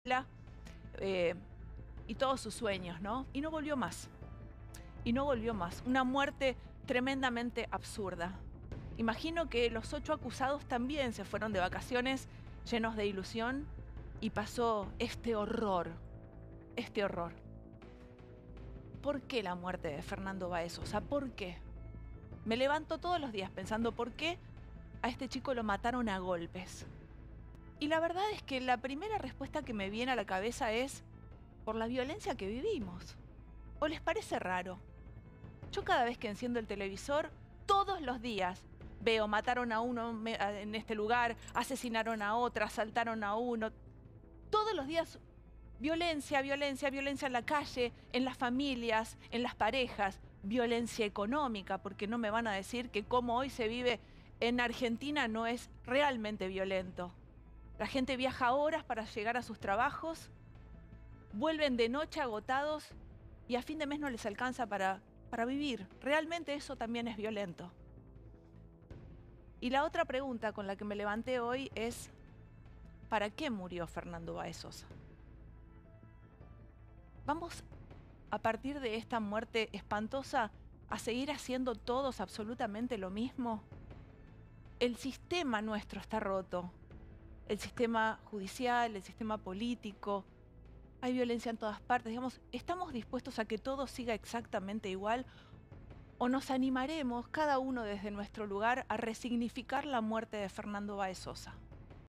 eh, y todos sus sueños, ¿no? Y no volvió más. Y no volvió más. Una muerte tremendamente absurda. Imagino que los 8 acusados también se fueron de vacaciones llenos de ilusión y pasó este horror, este horror. ¿Por qué la muerte de Fernando Báez Sosa? ¿Por qué? Me levanto todos los días pensando por qué a este chico lo mataron a golpes. Y la verdad es que la primera respuesta que me viene a la cabeza es por la violencia que vivimos. ¿O les parece raro? Yo cada vez que enciendo el televisor, todos los días veo, mataron a uno en este lugar, asesinaron a otro, asaltaron a uno. Todos los días violencia, violencia, violencia en la calle, en las familias, en las parejas, violencia económica, porque no me van a decir que como hoy se vive en Argentina no es realmente violento. La gente viaja horas para llegar a sus trabajos, vuelven de noche agotados y a fin de mes no les alcanza para vivir. Realmente eso también es violento. Y la otra pregunta con la que me levanté hoy es, ¿para qué murió Fernando Báez Sosa? ¿Vamos a partir de esta muerte espantosa a seguir haciendo todos absolutamente lo mismo? El sistema nuestro está roto. El sistema judicial, el sistema político. Hay violencia en todas partes. Digamos, ¿estamos dispuestos a que todo siga exactamente igual? ¿O nos animaremos, cada uno desde nuestro lugar, a resignificar la muerte de Fernando Báez Sosa?